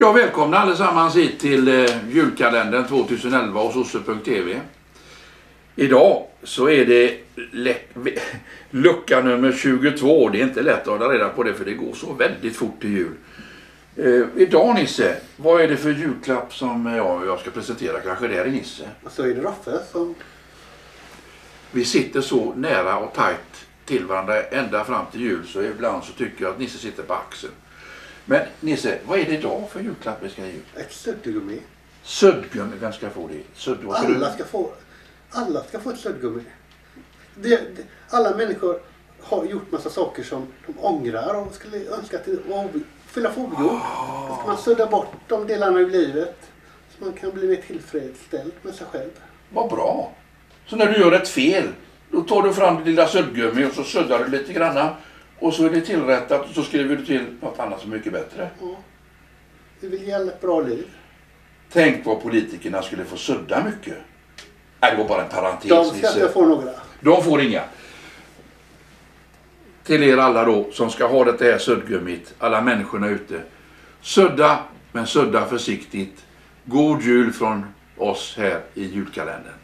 Jag välkomnar allesammans hit till julkalendern 2011 hos Osse.tv. Idag så är det lucka nummer 22. Det är inte lätt att hålla reda på det för det går så väldigt fort till jul. Idag Nisse, vad är det för julklapp som jag ska presentera? Kanske det är Nisse. Och så är det Roffe som... Vi sitter så nära och tajt till varandra ända fram till jul så ibland så tycker jag att Nisse sitter på axeln. Men Nisse, vad är det idag för julklapp vi ska ge ut? Ett suddgummi. Suddgummi, vem ska få det? Alla ska få ett suddgummi. Alla människor har gjort massa saker som de ångrar och skulle önska att fylla få ogjort. Då ska man sudda bort de delarna i livet så man kan bli mer tillfredsställd med sig själv. Vad bra! Så när du gör ett fel, då tar du fram det lilla suddgummi och så suddar du lite granna. Och så är det tillrättat och så skriver du till något annat som är mycket bättre. Ja. Vi vill ge alla ett bra liv. Tänk vad politikerna skulle få sudda mycket. Nej, det var bara en parentes. De ska inte få några. De får inga. Till er alla då som ska ha det här suddgummit, alla människorna ute. Sudda, men sudda försiktigt. God jul från oss här i julkalendern.